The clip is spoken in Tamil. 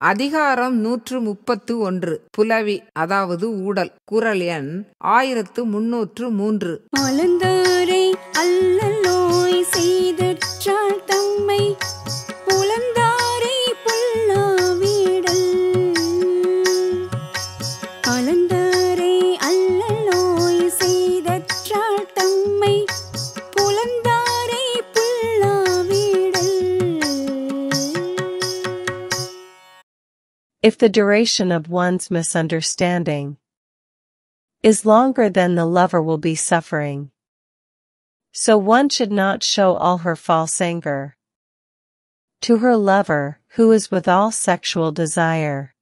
அதிகாரம் 131 புலவி அதாவது ஊடல். குறள் எண் 1303. மலர்ந்தாரை அல்லலோய் செய்தற்றால் தம்மை புலந்தாரை புல்லாவிடல். மலர்ந்தாரை அல்லலோய் செய்தற்றால் தம்மை புலந்தாரை புல்லாவிடல். If the duration of one's misunderstanding is longer than the lover will be suffering, so one should not show all her false anger to her lover, who is with all sexual desire.